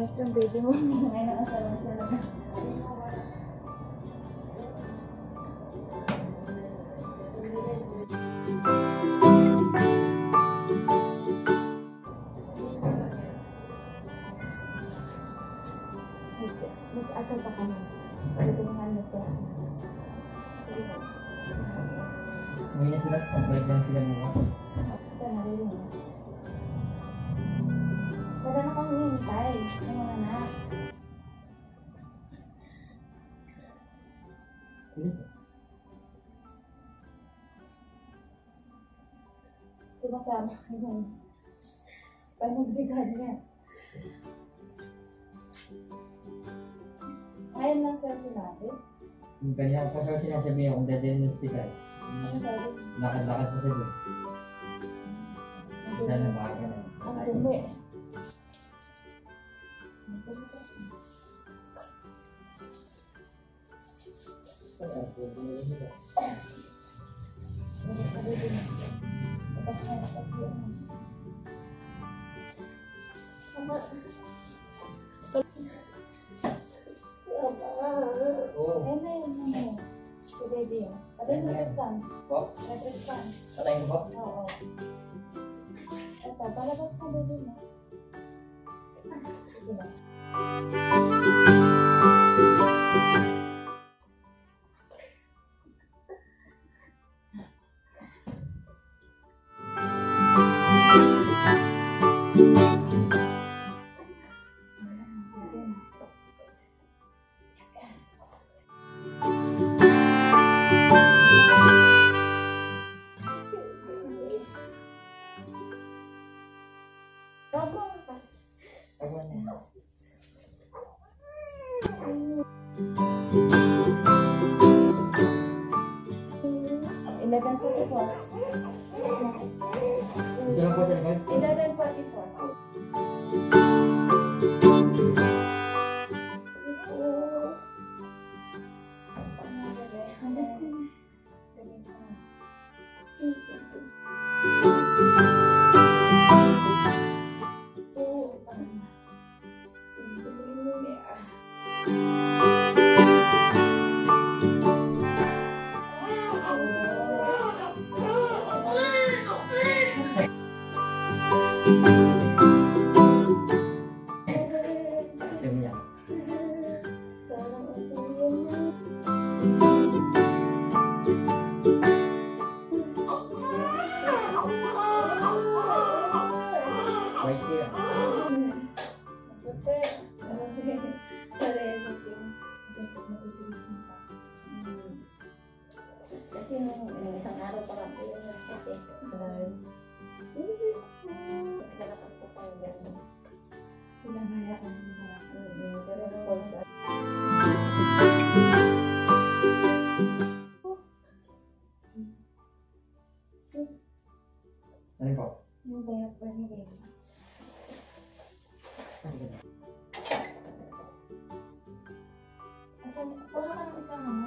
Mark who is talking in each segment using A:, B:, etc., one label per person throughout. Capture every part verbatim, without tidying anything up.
A: Guys, yung baby mo ngayon ang asawa sa labas. Mag-atal pa kami. Pwede mo nga mag-test na.
B: Ngayon na sila, pag-break lang sila mo.
A: Ito, narinig mo. Wala na kang hintay. Ang mga anak. Sumasama ka nun. Panagbigan niya. Ngayon lang siya sinabi.
B: Yung kanina pa siya sinasabi niya kung dadalhin ng hospital.
A: Ano sabi?
B: Lakad-lakad pa siya doon. Sana baka na.
A: Ang dumi.
B: Oo.
A: Ayun na yun, ano yun. Si Daddy yun. Patay mo red pan.
B: Po?
A: Red pan.
B: Patayin ko po?
A: Oo. Ito, palabas ka Daddy mo. Sige ba? eleven forty-four.
B: Ito lang po sa likod?
A: eleven forty-four. Kasi nung uh, isang araw pa lang po yung nagkate. Nagkalakap sa tayo gano'n. Pinabayaan mo ba? Pero yung calls at... Sis?
B: Ano po?
A: Yung diaper ni baby. Asan? Kuha ka ng isang ano?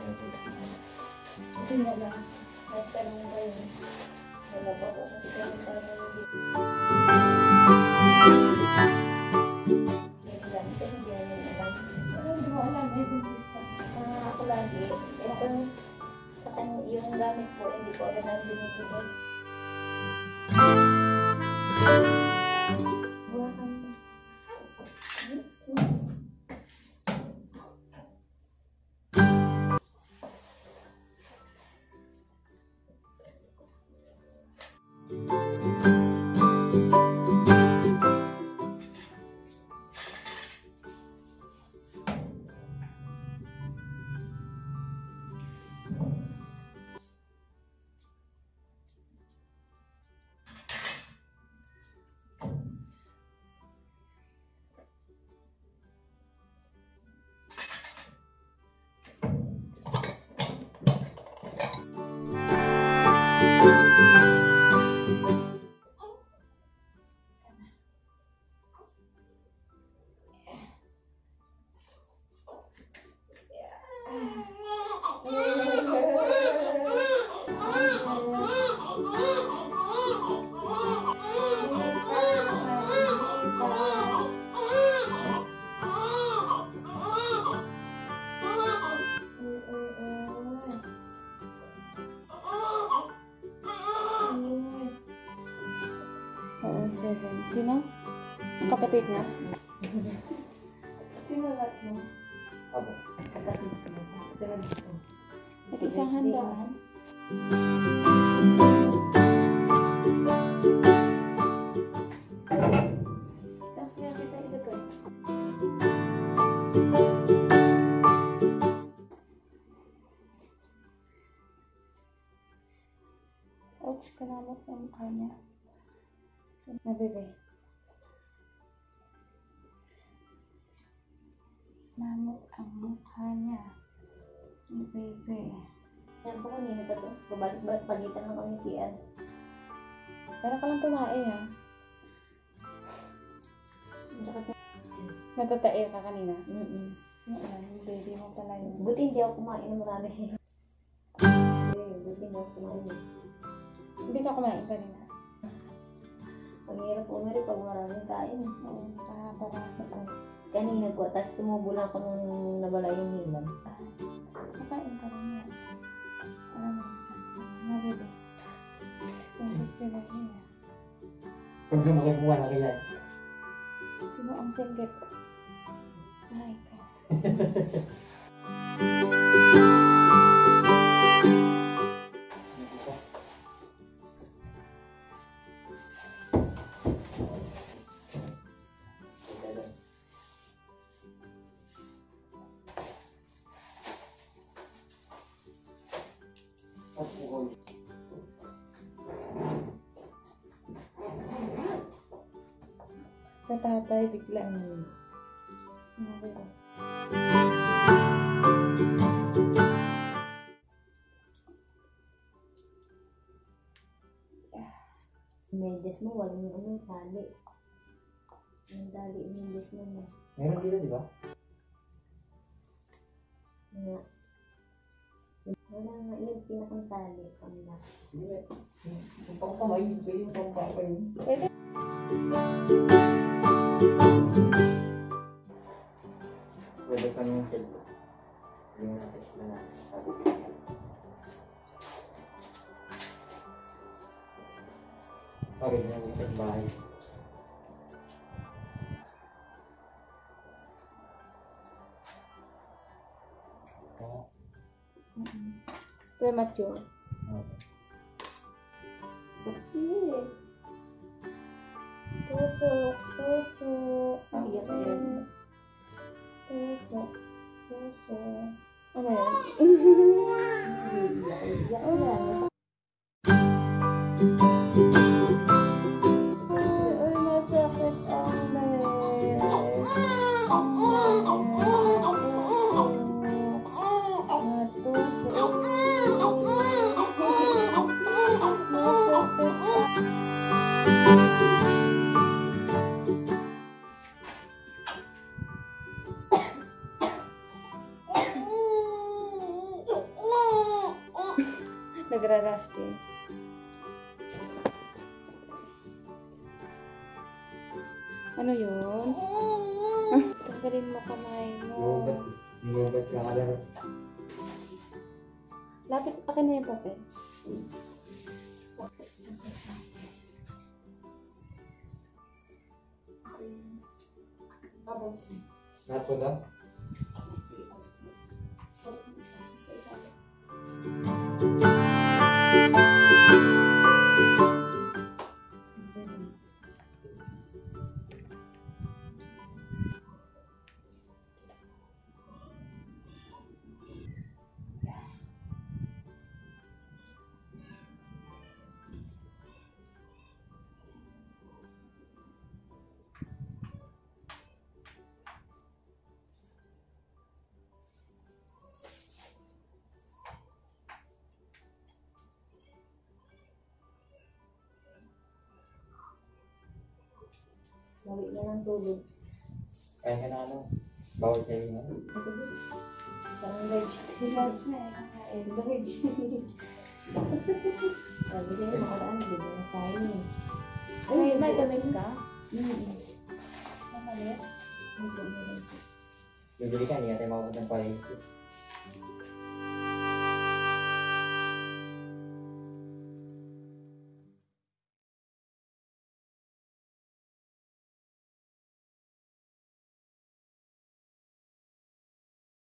A: Kasi wala. Nagtanong ba yun? Wala pa po kasi kami tayo na hindi. Kasi hindi namin alam. Pero hindi mo alam eh kung gusto. Ah, ako lagi. Ito sa kanya yung gamit po, hindi po agad na binibigay. Buha kami.
C: Seven. Sino? Ang kapatid niya? Sino lahat mo?
B: Abo.
A: Kapatid ko. Sunod ko.
C: At isang handaan. Saan kaya kita ilagay? Ouch, kanamot ng mukha niya. Nabebe. Namot ang mukha niya. Bebe.
A: Yan po kanina sa to. Babalik-balik palitan ng kami si Ann.
C: Para ka lang tumae ha. Natatae ka kanina.
A: Mm-mm.
C: Yan, baby mo pala yun.
A: Buti hindi ako kumain ng marami. Kasi buti hindi ako kumain.
C: Hindi ka kumain kanina.
A: Ang hirap umiri pag maraming kain.
C: Oo, para sa ka.
A: Kanina po, tapos sumubo lang ako nung nabala yung nilam.
C: Kakain ka rin yan. Alam mo, basta nabebe. Bakit sila niya?
B: Pag lumaki po, wala kaya.
C: Sino ang singgit? Ay ka. Sa tatay, bigla ano. Nabebe.
A: Medyas mo, walang ano, tali. Yung tali, medyas mo mo.
B: Meron dito, di ba?
A: Nga. Wala nga yun, pinakang tali. Pangla.
B: Hindi. Yung pangkamay, yung pangkamay.
C: Pwede.
B: Pwede ka nung cellphone. Yung natin na natin. Okay, na sa bahay.
C: Premature.
B: Okay.
A: Sakit.
C: Tusok, tusok.
A: Ang iyak na yun.
C: Tusok, tusok. Ano yan?
A: Iyak, iyak yan.
C: Ay, masakit ang leg. Natusok. Masakit. Nagra-rush din. Ano yun? Tanggalin mo kamay mo.
B: Gubat. Gubat ka kalaro.
C: Lapit akin na yung papel.
B: Lahat po daw?
A: Lawi na ng tulog.
B: Kaya ka na ano? Bawal sa'yo na.
A: Parang veg.
C: Large na eh. Kakain.
A: Veg. Sabi ko yung makaraan, hindi na tayo eh.
C: Ay, may damit ka?
A: Mm-hmm.
C: Mamalit?
A: Hindi ko meron.
B: Bibili ka, hindi ka tayo makapunta ng palengke.